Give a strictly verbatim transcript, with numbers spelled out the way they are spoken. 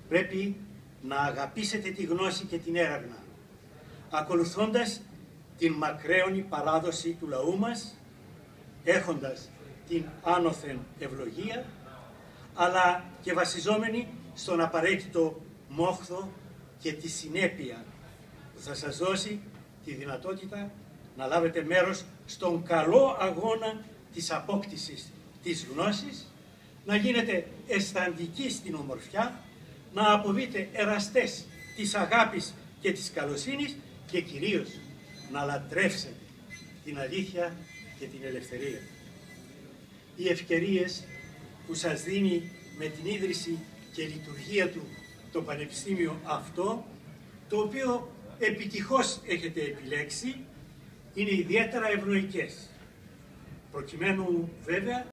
πρέπει να αγαπήσετε τη γνώση και την έρευνα, ακολουθώντας την μακραίωνη παράδοση του λαού μας, έχοντας την άνωθεν ευλογία, αλλά και βασιζόμενοι στον απαραίτητο μόχθο και τη συνέπεια που θα σας δώσει τη δυνατότητα να λάβετε μέρος στον καλό αγώνα της απόκτησης της γνώσης, να γίνετε αισθαντικοί στην ομορφιά, να αποβείτε εραστές της αγάπης και της καλοσύνης και κυρίως να λατρεύσετε την αλήθεια και την ελευθερία. Οι ευκαιρίες που σας δίνει με την ίδρυση και λειτουργία του το Πανεπιστήμιο αυτό, το οποίο επιτυχώς έχετε επιλέξει, είναι ιδιαίτερα ευνοϊκές, προκειμένου βέβαια